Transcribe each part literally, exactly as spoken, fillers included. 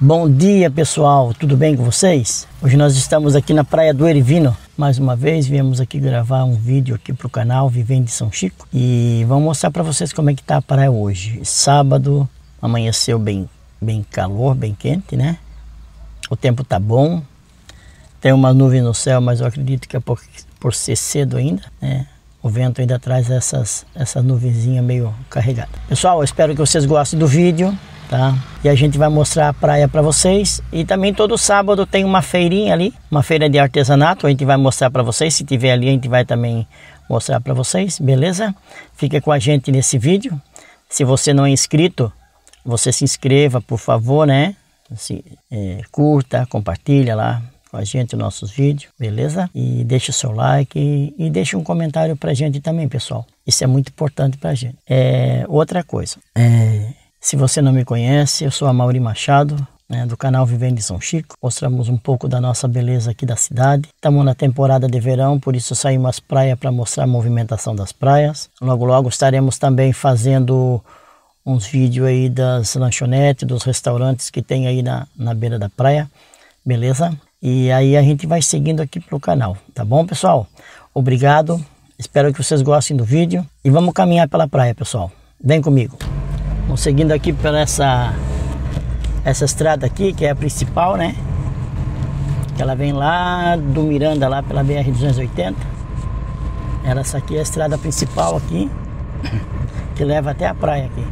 Bom dia, pessoal, tudo bem com vocês? Hoje nós estamos aqui na Praia do Erivino. Mais uma vez viemos aqui gravar um vídeo aqui para o canal Vivendo de São Chico. E vamos mostrar para vocês como é que tá a praia hoje. Sábado, amanheceu bem, bem calor, bem quente, né? O tempo tá bom. Tem uma nuvem no céu, mas eu acredito que é por, por ser cedo ainda, né? O vento ainda traz essas, essa nuvenzinha meio carregada. Pessoal, eu espero que vocês gostem do vídeo, tá? E a gente vai mostrar a praia para vocês. E também todo sábado tem uma feirinha ali, uma feira de artesanato. A gente vai mostrar para vocês. Se tiver ali, a gente vai também mostrar para vocês, beleza? Fica com a gente nesse vídeo. Se você não é inscrito, você se inscreva, por favor, né? Se, é, curta, compartilha lá com a gente os nossos vídeos, beleza? E deixa o seu like e, e deixa um comentário pra gente também, pessoal. Isso é muito importante pra gente. É, outra coisa, é, se você não me conhece, eu sou Amaury Machado, né, do canal Vivendo de São Chico. Mostramos um pouco da nossa beleza aqui da cidade. Estamos na temporada de verão, por isso saímos às praias para mostrar a movimentação das praias. Logo logo estaremos também fazendo uns vídeos aí das lanchonetes, dos restaurantes que tem aí na, na beira da praia, beleza? E aí a gente vai seguindo aqui pro canal, tá bom, pessoal? Obrigado, espero que vocês gostem do vídeo e vamos caminhar pela praia, pessoal. Vem comigo. Vamos seguindo aqui pela essa, essa estrada aqui, que é a principal, né? Que ela vem lá do Miranda, lá pela B R duzentos e oitenta. Essa aqui é a estrada principal aqui, que leva até a praia aqui.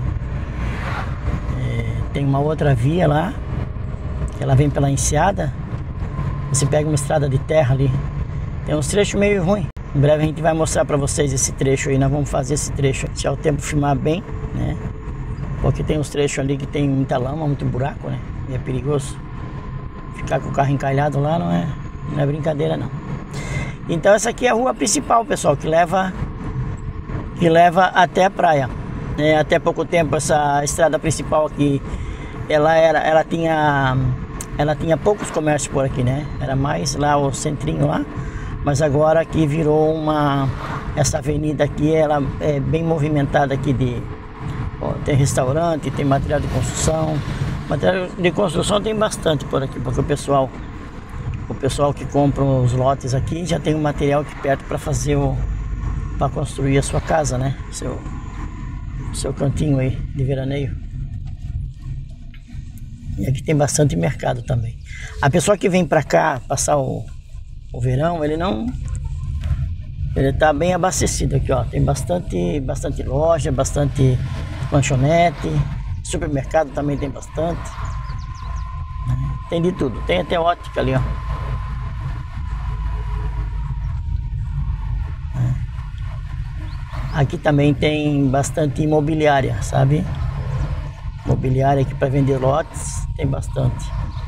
É, tem uma outra via lá, que ela vem pela Enseada. Você pega uma estrada de terra ali, tem uns trechos meio ruins. Em breve a gente vai mostrar para vocês esse trecho aí. Nós vamos fazer esse trecho, se é o tempo filmar bem, né? Porque tem uns trechos ali que tem muita lama, muito buraco, né? E é perigoso. Ficar com o carro encalhado lá não é, não é brincadeira, não. Então essa aqui é a rua principal, pessoal, que leva, que leva até a praia. É, até pouco tempo essa estrada principal aqui, ela, era, ela tinha... Ela tinha poucos comércios por aqui, né? Era mais lá o centrinho lá. Mas agora aqui virou uma... Essa avenida aqui, ela é bem movimentada aqui de... Ó, tem restaurante, tem material de construção. Material de construção tem bastante por aqui, porque o pessoal... O pessoal que compra os lotes aqui já tem um material aqui perto para fazer o... Para construir a sua casa, né? Seu... Seu cantinho aí de veraneio. E aqui tem bastante mercado também. A pessoa que vem pra cá passar o, o verão, ele não... Ele tá bem abastecido aqui, ó. Tem bastante, bastante loja, bastante lanchonete. Supermercado também tem bastante. Tem de tudo. Tem até ótica ali, ó. Aqui também tem bastante imobiliária, sabe? Imobiliária aqui para vender lotes, tem bastante.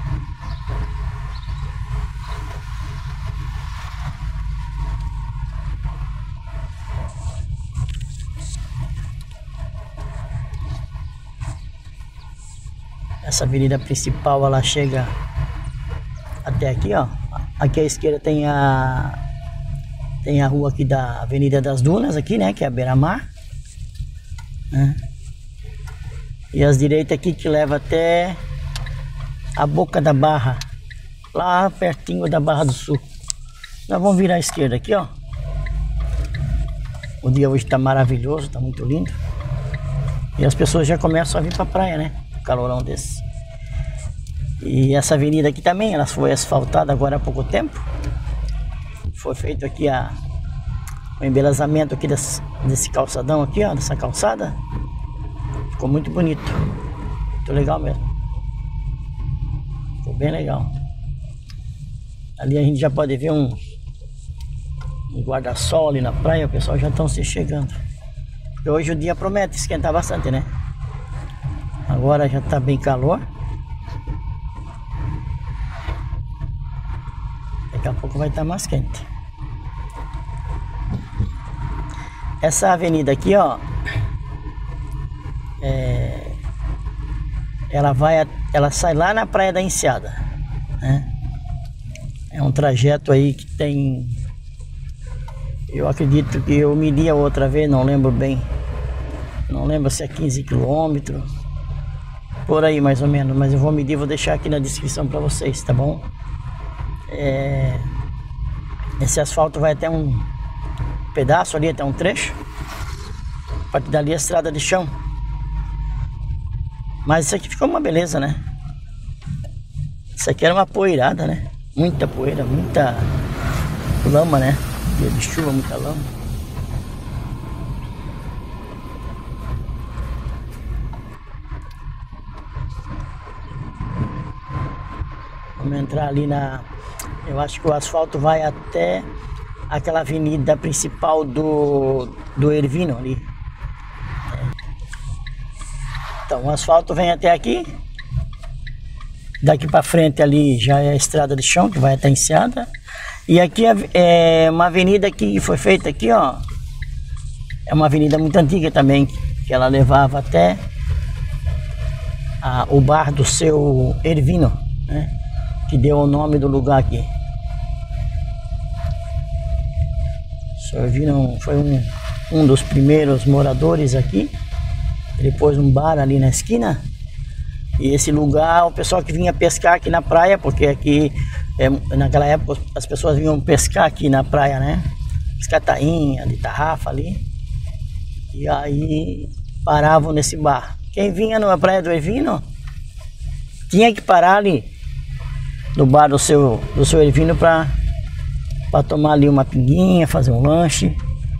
Essa avenida principal, ela chega até aqui, ó. Aqui à esquerda tem a tem a rua aqui da Avenida das Dunas aqui, né, que é a beira-mar, né? E as direitas aqui que leva até a Boca da Barra, lá pertinho da Barra do Sul. Nós vamos virar à esquerda aqui, ó. O dia hoje tá maravilhoso, tá muito lindo. E as pessoas já começam a vir pra praia, né? Calorão desse. E essa avenida aqui também, ela foi asfaltada agora há pouco tempo. Foi feito aqui a, o embelezamento aqui desse, desse calçadão aqui, ó, dessa calçada. Ficou muito bonito, muito legal mesmo. Ficou bem legal. Ali a gente já pode ver um, um guarda-sol ali na praia. O pessoal já estão se chegando. E hoje o dia promete esquentar bastante, né? Agora já está bem calor. Daqui a pouco vai estar mais quente. Essa avenida aqui, ó, é, ela vai, ela sai lá na Praia da Enseada, né? É um trajeto aí que tem, eu acredito que eu medi a outra vez, não lembro bem, não lembro se é quinze quilômetros, por aí mais ou menos, mas eu vou medir, vou deixar aqui na descrição para vocês, tá bom? É... Esse asfalto vai até um pedaço ali, até um trecho. A partir dali é estrada de chão. Mas isso aqui ficou uma beleza, né? Isso aqui era uma poeirada, né? Muita poeira, muita lama, né? Dia de chuva, muita lama. Vamos entrar ali na... Eu acho que o asfalto vai até aquela avenida principal do, do Ervino ali. Então o asfalto vem até aqui. Daqui para frente ali já é a estrada de chão que vai até a Enseada. E aqui é uma avenida que foi feita aqui, ó. É uma avenida muito antiga também, que ela levava até a, o bar do seu Ervino, né? Que deu o nome do lugar aqui. O seu Ervino foi um, um dos primeiros moradores aqui. Ele pôs um bar ali na esquina. E esse lugar, o pessoal que vinha pescar aqui na praia, porque aqui, é, naquela época, as pessoas vinham pescar aqui na praia, né? Pescar tainha, de tarrafa ali. E aí paravam nesse bar. Quem vinha na praia do Ervino tinha que parar ali no bar do seu, do seu Ervino para para tomar ali uma pinguinha, fazer um lanche.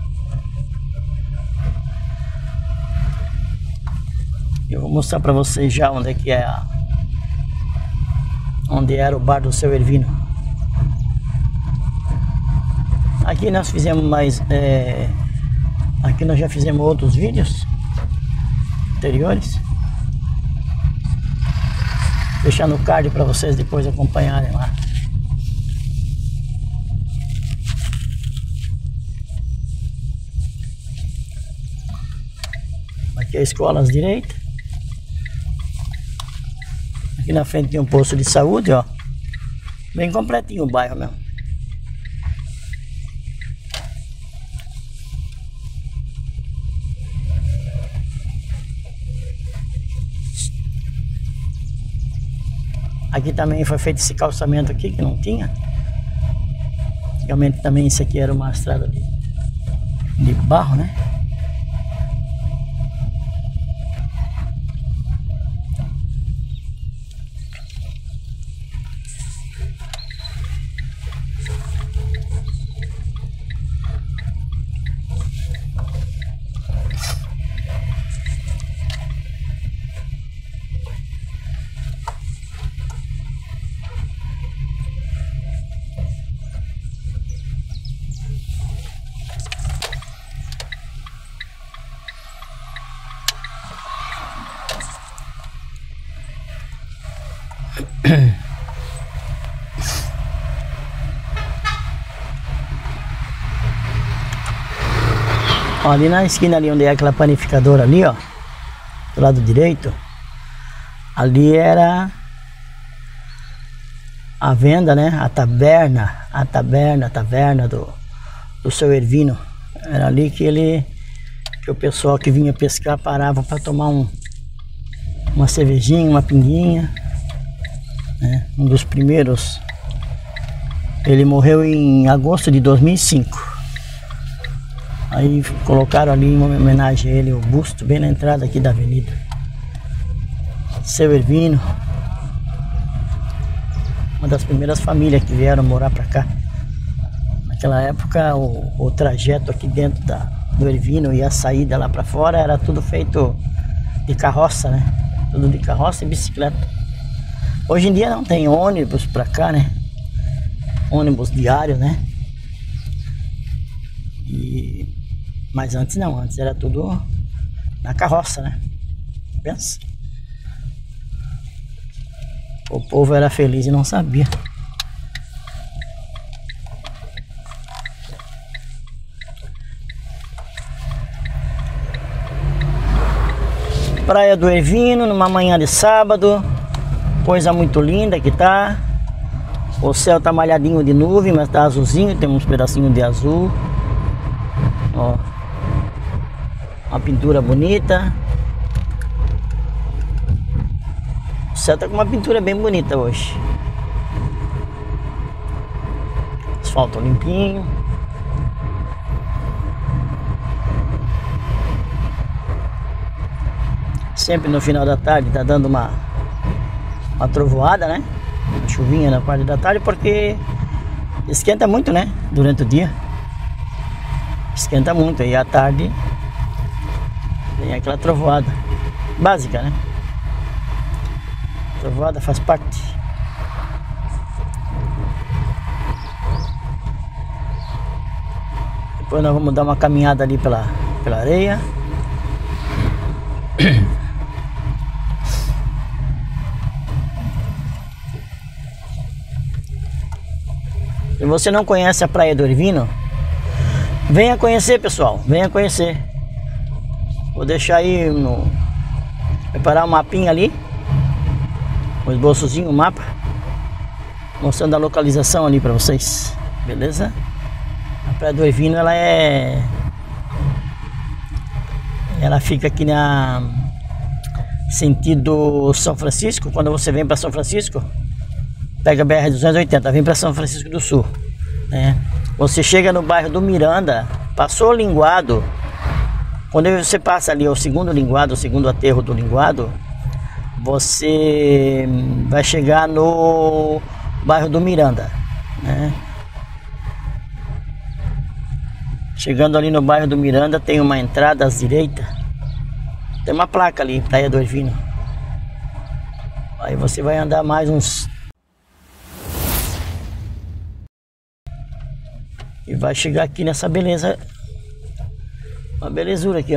Eu vou mostrar para vocês já onde é que é a, onde era o bar do seu Ervino. Aqui nós fizemos mais é, aqui nós já fizemos outros vídeos anteriores. Vou deixar no card para vocês depois acompanharem lá. Aqui é a escola às direita. Aqui na frente tem um posto de saúde, ó. Bem completinho o bairro mesmo. Aqui também foi feito esse calçamento aqui que não tinha. Antigamente também isso aqui era uma estrada de, de barro, né? Ó, ali na esquina ali onde é aquela panificadora ali, ó, do lado direito, ali era a venda, né? A taberna, a taberna, a taverna do, do seu Ervino. Era ali que ele, que o pessoal que vinha pescar parava para tomar um, uma cervejinha, uma pinguinha, né? Um dos primeiros. Ele morreu em agosto de dois mil e cinco. Aí colocaram ali em homenagem a ele o busto bem na entrada aqui da avenida. Seu Ervino, uma das primeiras famílias que vieram morar para cá. Naquela época o, o trajeto aqui dentro da, do Ervino e a saída lá para fora era tudo feito de carroça, né? Tudo de carroça e bicicleta. Hoje em dia não tem ônibus para cá, né? Ônibus diário, né? E... Mas antes não, antes era tudo na carroça, né? Pensa. O povo era feliz e não sabia. Praia do Ervino, numa manhã de sábado. Coisa muito linda que tá. O céu tá malhadinho de nuvem, mas tá azulzinho, tem uns pedacinhos de azul. Ó. Uma pintura bonita. céu tá com uma pintura bem bonita hoje. Asfalto limpinho. Sempre no final da tarde tá dando uma, uma trovoada, né? Uma chuvinha na parte da tarde, porque esquenta muito, né? Durante o dia. Esquenta muito, e à tarde tem aquela trovoada básica, né? Trovoada faz parte. Depois nós vamos dar uma caminhada ali pela, pela areia. Se você não conhece a Praia do Oirivino, venha conhecer, pessoal, venha conhecer. Vou deixar aí no... preparar um mapinha ali, um esboçozinho, um mapa, mostrando a localização ali para vocês, beleza? A Praia do Oirivino, ela é... ela fica aqui na... sentido São Francisco. Quando você vem para São Francisco, pega a B R duzentos e oitenta, vem para São Francisco do Sul, né? Você chega no bairro do Miranda, passou o Linguado. Quando você passa ali o segundo linguado, o segundo aterro do linguado, você vai chegar no bairro do Miranda, né? Chegando ali no bairro do Miranda, tem uma entrada à direita, tem uma placa ali, Praia do Oirivino. Aí você vai andar mais uns... e vai chegar aqui nessa beleza. Uma belezura aqui, ó.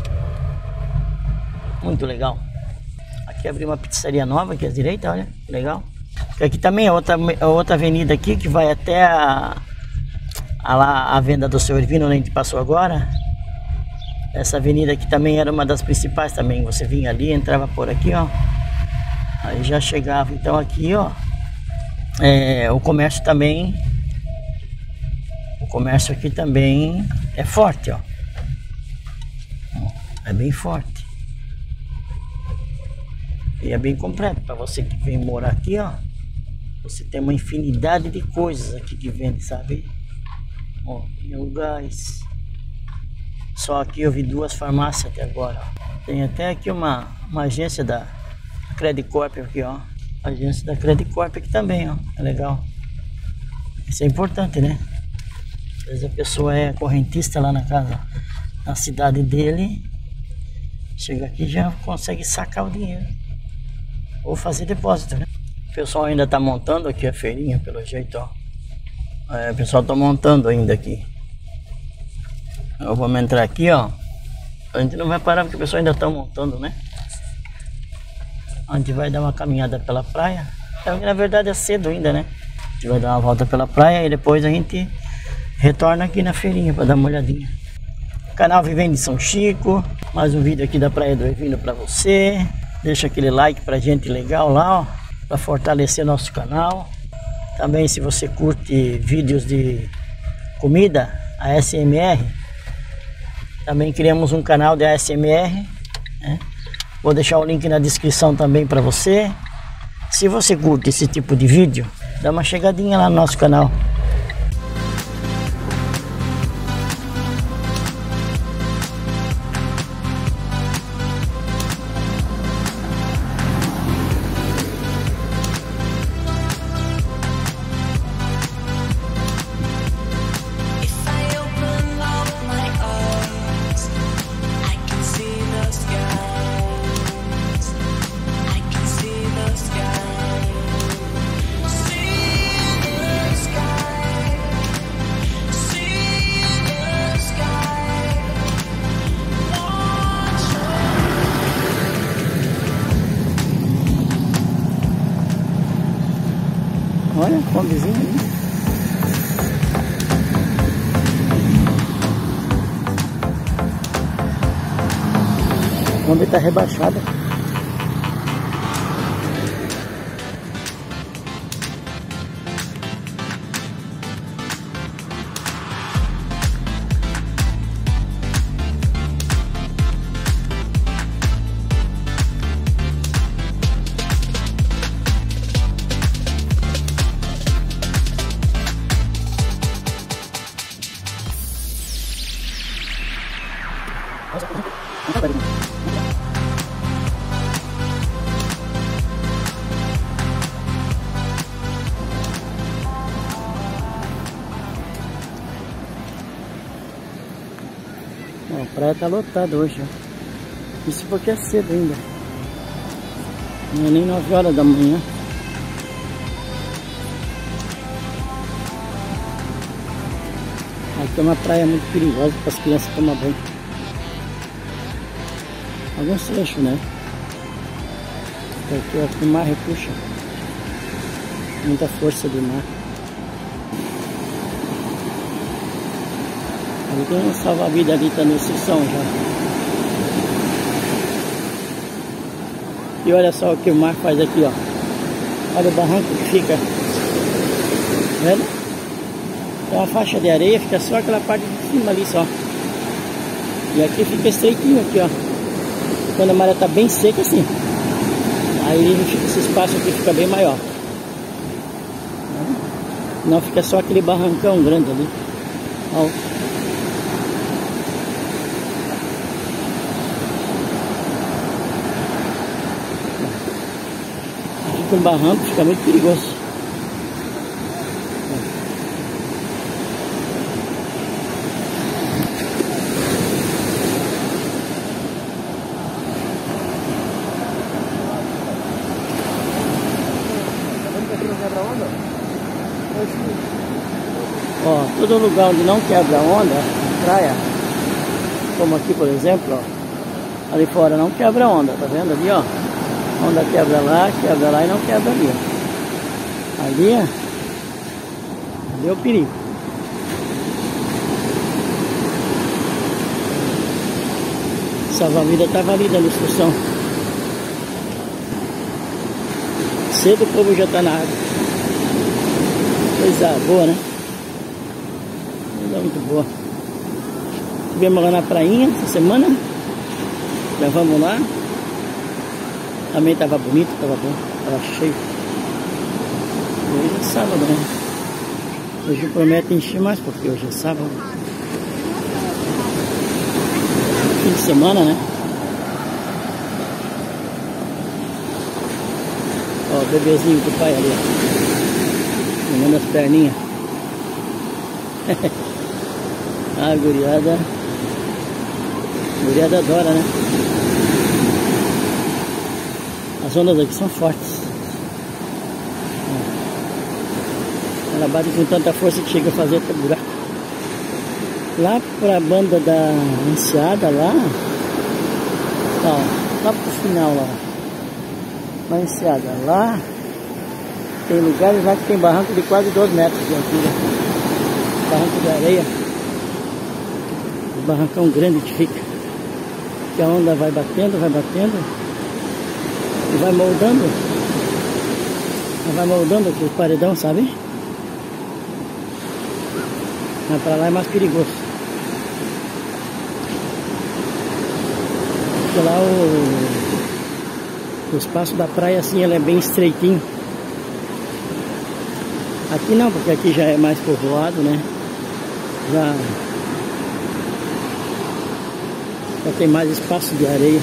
Muito legal. Aqui abriu uma pizzaria nova aqui à direita, olha, que legal. Aqui também é outra, outra avenida aqui que vai até a, a, lá, a venda do Seu Oirivino, onde a gente passou agora. Essa avenida aqui também era uma das principais também. Você vinha ali, entrava por aqui, ó. Aí já chegava. Então aqui, ó, é, o comércio também, o comércio aqui também é forte, ó. É bem forte. E é bem completo. Para você que vem morar aqui, ó, você tem uma infinidade de coisas aqui que vende, sabe? Ó, tem o gás. Só aqui eu vi duas farmácias até agora, ó. Tem até aqui uma, uma agência da Credit Corp aqui, ó. Agência da Credit Corp aqui também, ó. É legal. Isso é importante, né? Às vezes a pessoa é correntista lá na casa, na cidade dele. Chega aqui e já consegue sacar o dinheiro ou fazer depósito, né? O pessoal ainda tá montando aqui a feirinha, pelo jeito, ó. É, o pessoal tá montando ainda aqui. Eu vou entrar aqui, ó. A gente não vai parar porque o pessoal ainda tá montando, né? A gente vai dar uma caminhada pela praia. Na verdade é cedo ainda, né? A gente vai dar uma volta pela praia e depois a gente retorna aqui na feirinha para dar uma olhadinha. Canal Vivendo em São Chico, mais um vídeo aqui da Praia do Oirivino para você. Deixa aquele like pra gente legal lá, ó, para fortalecer nosso canal. Também, se você curte vídeos de comida, A S M R, também criamos um canal de A S M R, né? Vou deixar o link na descrição também para você. Se você curte esse tipo de vídeo, dá uma chegadinha lá no nosso canal. Olha, Kombizinho ali. A Kombi tá rebaixada. A praia tá lotada hoje, ó. Isso porque é cedo ainda. Não é nem nove horas da manhã. Aqui é uma praia muito perigosa para as crianças tomar banho. Alguns trechos, né? Porque aqui o mar repuxa. Muita força do mar. Ali tem um salva-vida ali, tá no instrução já. E olha só o que o mar faz aqui, ó. Olha o barranco que fica. Vendo? Tem uma faixa de areia, fica só aquela parte de cima ali só. E aqui fica estreitinho aqui, ó. Quando a maré tá bem seca assim. Aí esse espaço aqui fica bem maior. Não fica só aquele barrancão grande ali. Ó. Com barranco fica muito perigoso. Ó, todo lugar onde não quebra onda, praia, como aqui por exemplo, ó, ali fora não quebra onda, tá vendo ali, ó? Onda quebra lá, quebra lá e não quebra ali, ó. Ali, ó, ali é o perigo. Salva-vida tava ali dando instrução. Cedo o povo já tá na água. Coisa boa, né? Coisa muito boa. Estivemos lá na prainha essa semana. Já vamos lá. Também tava bonito, tava bom, tava cheio. Hoje é sábado, né? Hoje promete encher mais, porque hoje é sábado. Fim de semana, né? Ó, o bebezinho do pai ali, ó. Tomando as perninhas. A guriada. A guriada adora, né? As ondas aqui são fortes. Ela bate com tanta força que chega a fazer até buraco. Lá pra banda da Enseada, lá, ó, lá pro final, lá, na Enseada, lá, tem lugares lá que tem barranco de quase dois metros de altura. Barranco de areia. Um barrancão grande que fica. Que a onda vai batendo, vai batendo. E vai moldando. Vai moldando aquele paredão, sabe? Mas pra lá é mais perigoso. Porque lá o, o espaço da praia assim, ele é bem estreitinho. Aqui não, porque aqui já é mais povoado, né? Já, já tem mais espaço de areia.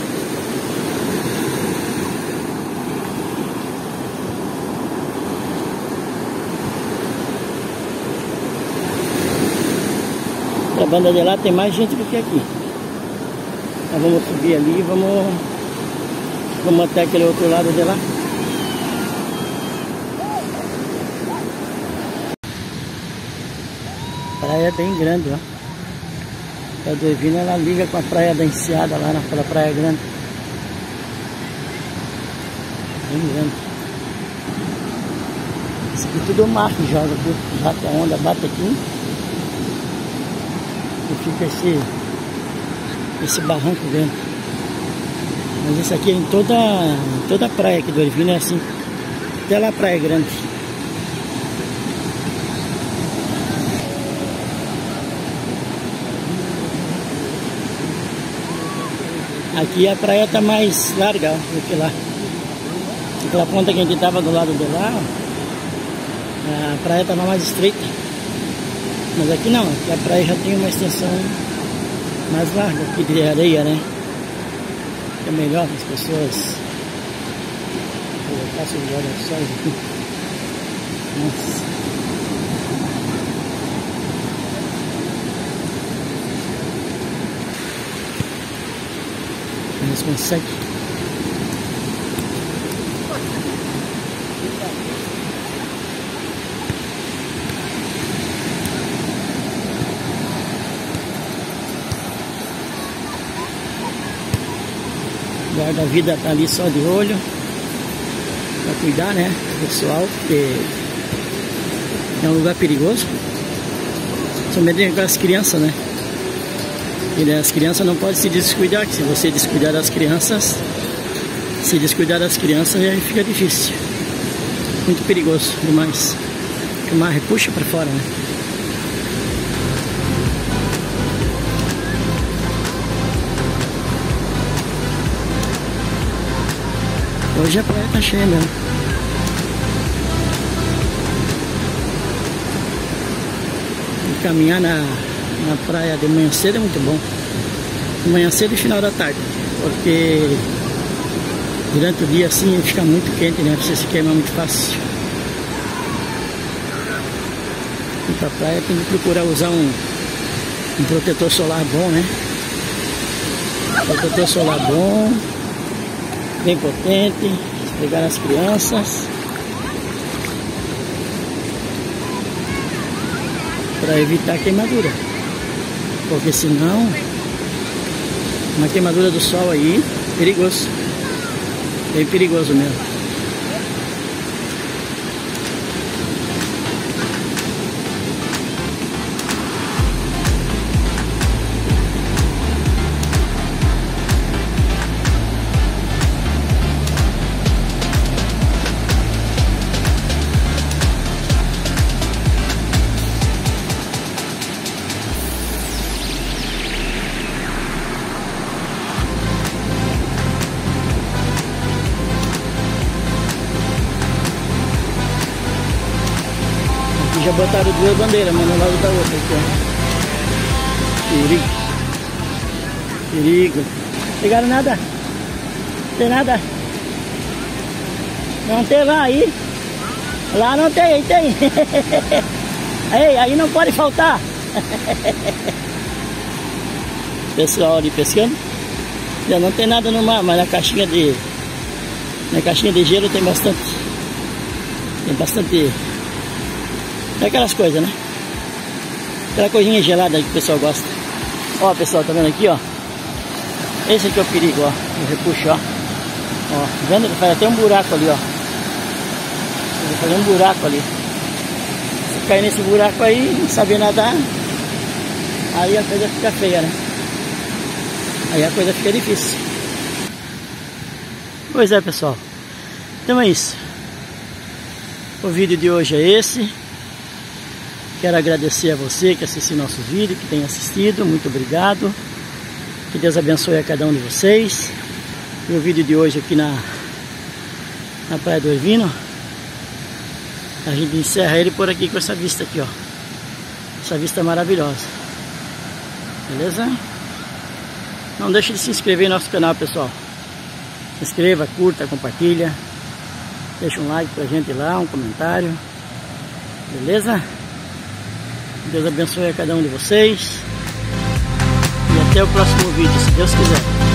A banda de lá tem mais gente do que aqui. Nós vamos subir ali e vamos, vamos até aquele outro lado de lá. A praia é bem grande, ó. A do Ervino, ela liga com a praia da Enseada lá naquela praia grande. Bem grande. Isso aqui tudo é o mar que joga aqui. Bate a onda, bate aqui. E fica esse, esse barranco dentro. Mas isso aqui é em toda, em toda a praia aqui do Ervino é assim. Até lá a praia é grande. Aqui a praia tá mais larga do que lá. Aquela ponta que a gente tava do lado de lá, a praia tava mais estreita. Mas aqui não, aqui a praia já tem uma extensão mais largo aqui de areia, né? É melhor as pessoas colocar seus guarda-sóis aqui. Nossa. Eles conseguem. O guarda-vida tá ali só de olho para cuidar, né, pessoal, porque é um lugar perigoso. Somente com as crianças, né? E as crianças não podem se descuidar, que se você descuidar das crianças, se descuidar das crianças aí fica difícil. Muito perigoso demais. O mar puxa para fora, né? Hoje a praia tá cheia mesmo. E caminhar na, na praia de manhã cedo é muito bom. De manhã cedo e final da tarde. Porque durante o dia assim fica muito quente, né? Você se queima muito fácil. E pra praia tem que procurar usar um, um protetor solar bom, né? Protetor solar bom, bem potente, pegar as crianças para evitar queimadura, porque senão uma queimadura do sol aí, perigoso, bem perigoso mesmo. Já botaram duas bandeiras, uma no lado da outra aqui, ó. Perigo. Perigo. Pegaram nada? Não tem nada? Não tem lá aí? Lá não tem, aí tem. Aí, aí não pode faltar. Pessoal ali pescando. Já não tem nada no mar, mas na caixinha de na caixinha de gelo tem bastante. Tem bastante. É aquelas coisas, né? Aquela coisinha gelada aí que o pessoal gosta. Ó, pessoal, tá vendo aqui, ó? Esse aqui é o perigo, ó. O repuxo, ó. Ó, tá vendo? Ele faz até um buraco ali, ó. Ele faz um buraco ali. Se cair nesse buraco aí, não saber nadar, aí a coisa fica feia, né? Aí a coisa fica difícil. Pois é, pessoal. Então é isso. O vídeo de hoje é esse. Quero agradecer a você que assistiu nosso vídeo, que tem assistido, muito obrigado. Que Deus abençoe a cada um de vocês. E o vídeo de hoje aqui na, na Praia do Ervino, a gente encerra ele por aqui com essa vista aqui, ó. Essa vista maravilhosa. Beleza? Não deixe de se inscrever no nosso canal, pessoal. Se inscreva, curta, compartilha. Deixa um like pra gente lá, um comentário. Beleza? Deus abençoe a cada um de vocês. E até o próximo vídeo, se Deus quiser.